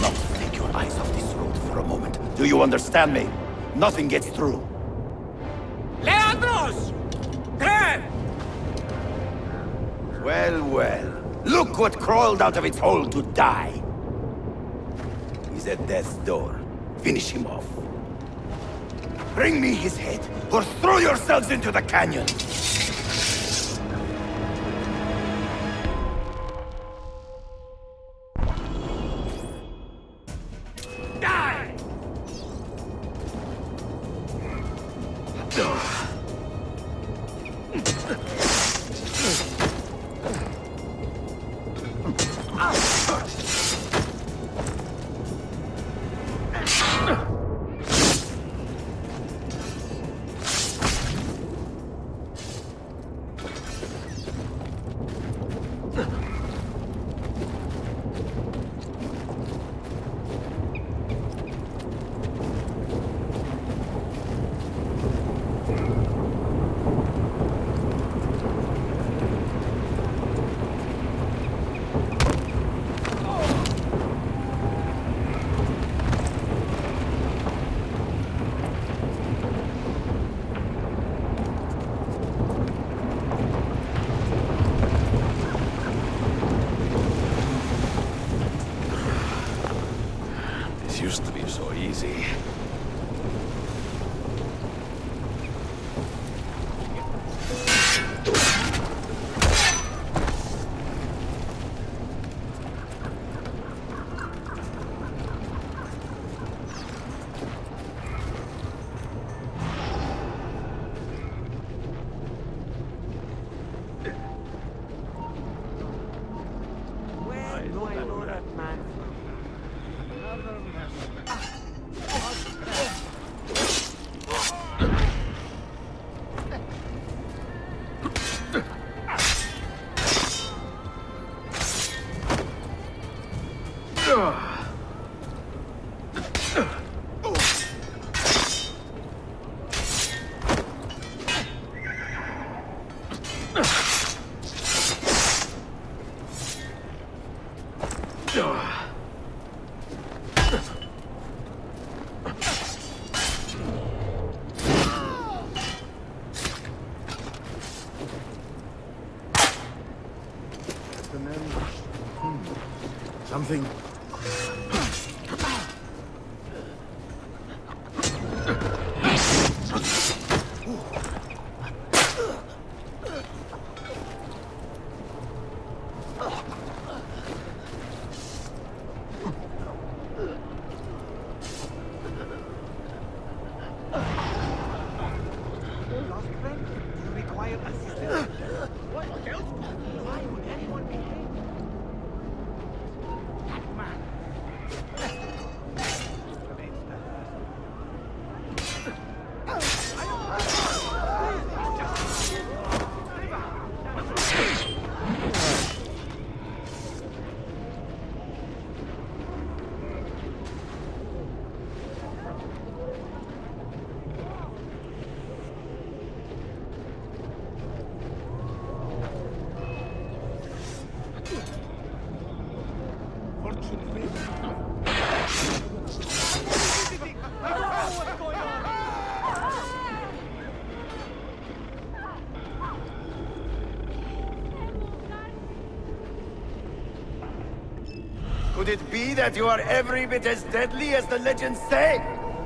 not take your eyes off this road for a moment. Do you understand me? Nothing gets through. Leandros! There! Well, well. Look what crawled out of its hole to die. He's at death's door. Finish him off. Bring me his head, or throw yourselves into the canyon! Die! Used to be so easy. Where do I know that man? Something... Lost friend? Do you require assistance? What else? Why would anyone be here? That man. Could it be that you are every bit as deadly as the legends say?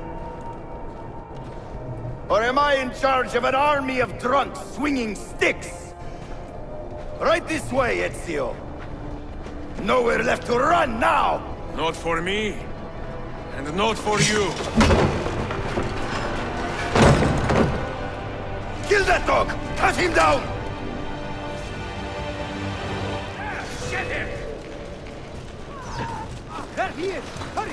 Or am I in charge of an army of drunks swinging sticks? Right this way, Ezio. Nowhere left to run now! Not for me, and not for you. Kill that dog! Cut him down! Get him! There he is! Hurry!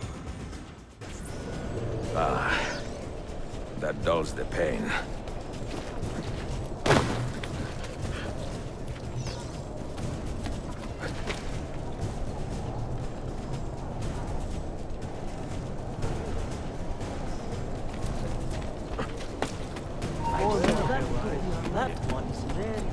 That dulls the pain. That one's very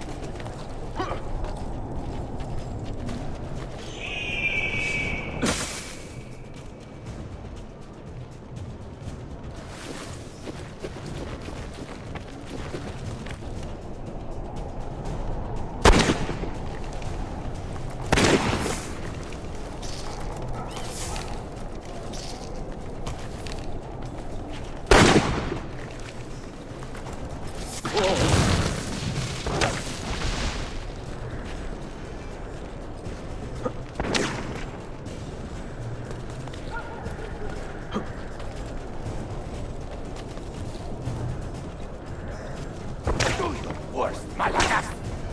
Do your worst, Malakas!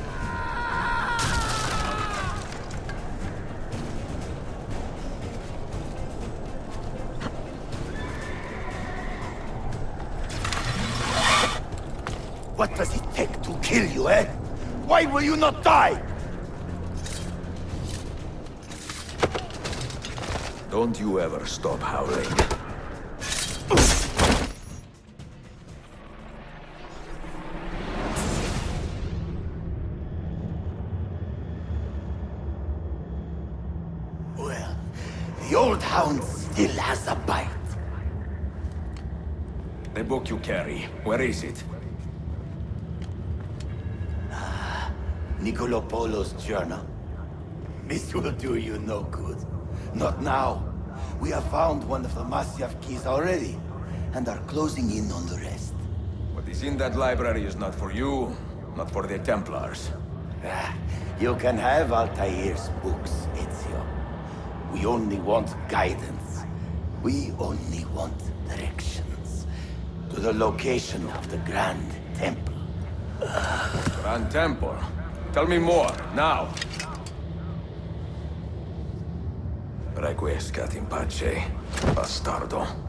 What does it take to kill you, eh? Why will you not die? Don't you ever stop howling. Well, the old hound still has a bite. The book you carry, where is it? Niccolo Polo's journal. This will do you no good. Not now. We have found one of the Masyaf keys already, and are closing in on the rest. What is in that library is not for you, not for the Templars. You can have Altair's books, Ezio. We only want guidance. We only want directions. To the location of the Grand Temple. Grand Temple? Tell me more, now! Requiescat in pace, bastardo.